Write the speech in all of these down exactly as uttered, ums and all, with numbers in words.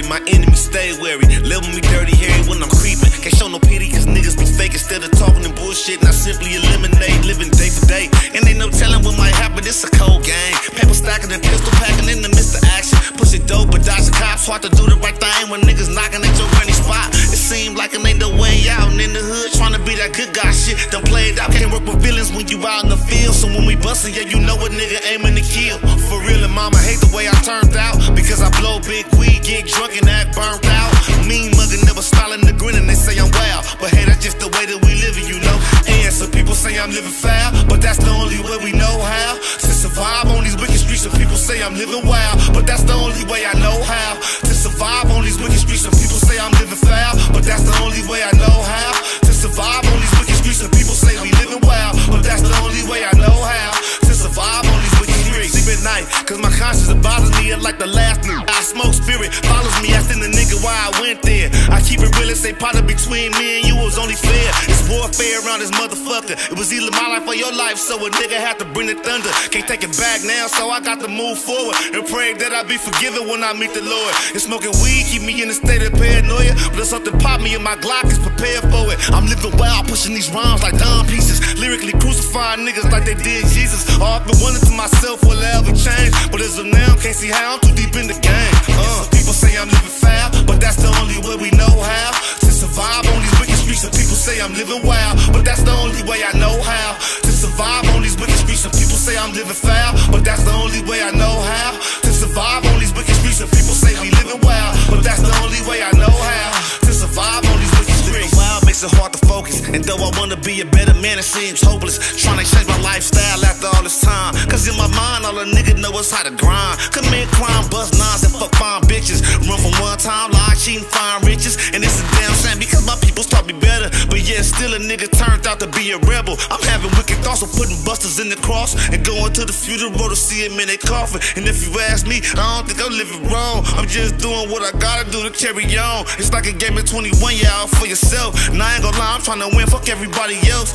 my enemies stay wary. Level me dirty hairy when I'm creeping. Can't show no pity cause niggas be fake. Instead of talking and bullshit, and I simply eliminate. Living day for day, and ain't no telling what might happen. It's a cold game. Paper stacking and pistol packing in the midst of action. Pussy dope but dodging cops. Hard to do the right thing when niggas knocking at your granny spot. It seemed like it ain't no way out. And in the hood trying to be that good guy shit. Done played out. Can't work with villains when you out in the field. So when we bustin', yeah, you know a nigga aiming to kill. For real, and mama hate the way I turned out. Because I blow big weed, get drunk and act burnt out. Mean muggin', never smiling and grinning. They say I'm wild, but hey, that's just the way that we living, you know. And some people say I'm living foul, but that's the only way we know how to survive on these wicked streets. Some people say I'm living wild, but that's the only way I know how to survive on these wicked streets. Some people say I'm living foul, but that's the only way I know how to survive on these wicked streets. Some people say we living wild, but that's the only way I know how to survive on these wicked streets. Sleep at night, cause my conscience bothers me like the last night. I smoke spirit, follows me, asking the nigga why I went there. I keep it real and say partner between me and you was only fair. It's warfare around this motherfucker. It was either my life or your life, so a nigga had to bring the thunder. Can't take it back now, so I got to move forward and pray that I be forgiven when I meet the Lord. And smoking weed keep me in a state of paranoia, but if something pop me and my Glock is prepared for it. I'm living wild, pushing these rhymes like dime pieces, lyrically crucifying niggas like they did Jesus. All I've been wondering to myself, will I ever change? But as of now, can't see how I'm too deep in the game. Uh, people say I'm living foul, but that's the only way we know how to survive on these wicked streets. Some people say I'm living wild, but that's the only way I know how to survive on these wicked streets. Some people say I'm living foul, but that's the only way I know how to survive on these wicked streets. Some people say we living wild, but that's the only way I know how to survive on these wicked streets. Living wild makes it hard to focus, and though I wanna be a better man, it seems hopeless. Trying to change my lifestyle after all this time, cause in my mind all a nigga know is how to grind. Commit crime, bust nines, and fuck fine bitches. Run from one time, lie, cheating, find riches. And it's a damn shame because my people's taught me better, but yeah, still a nigga turned out to be a rebel. I'm having wicked thoughts of putting busters in the cross and going to the funeral to see him in their coffin. And if you ask me, I don't think I'm living wrong. I'm just doing what I gotta do to carry on. It's like a game of twenty-one, yeah, out for yourself. And I ain't gonna lie, I'm trying to win, fuck everybody else.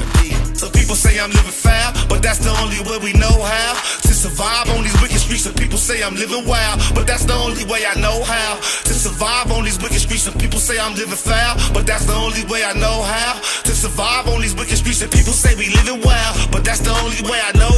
Some people say I'm living foul, but that's the only way we know how to survive on these wicked streets. Some people say I'm living wild, but that's the only way I know how to survive on these wicked streets. Some people say I'm living foul, but that's the only way I know how to survive on these wicked streets. Some people say we living wild, but that's the only way I know